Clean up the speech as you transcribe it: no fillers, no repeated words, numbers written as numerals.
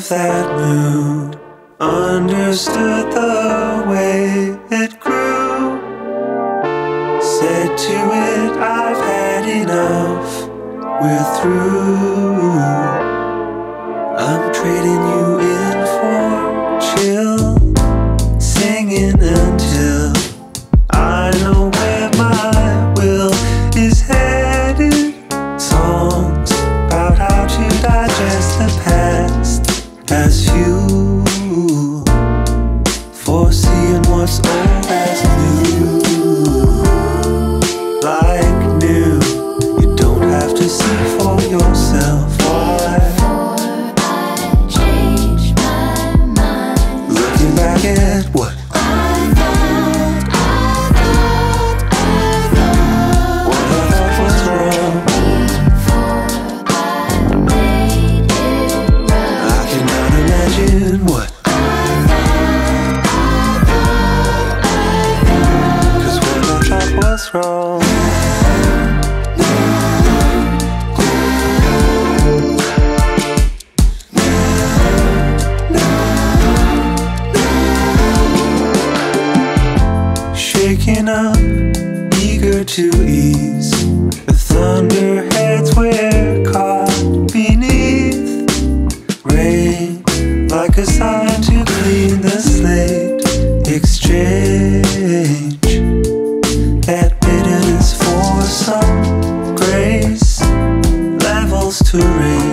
of that mood, understood the way it grew. Said to it, I've had enough, we're through. I'm trading you in for chill, singing until I know where my will is headed. Songs about how to digest the past as fuel for seeing what's old as new. Like new, you don't have to see for yourself. Why? I changed my mind. Looking back at what? What I thought was wrong. I cannot imagine what. 'Cause what I thought was wrong. Shaking up, eager to ease. The thunderheads were caught beneath rain, like a sign to clean the slate. Exchange that bitterness for some grace, levels to raise.